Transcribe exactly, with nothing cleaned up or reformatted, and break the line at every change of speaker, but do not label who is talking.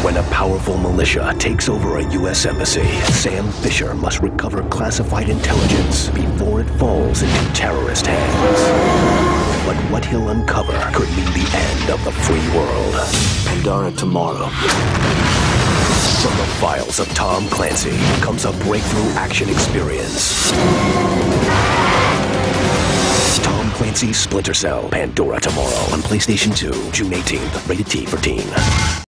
When a powerful militia takes over a U S embassy, Sam Fisher must recover classified intelligence before it falls into terrorist hands. But what he'll uncover could mean the end of the free world.
Pandora tomorrow.
From the files of Tom Clancy comes a breakthrough action experience. Tom Clancy's Splinter Cell, Pandora tomorrow on PlayStation two, June eighteenth, rated T for teen.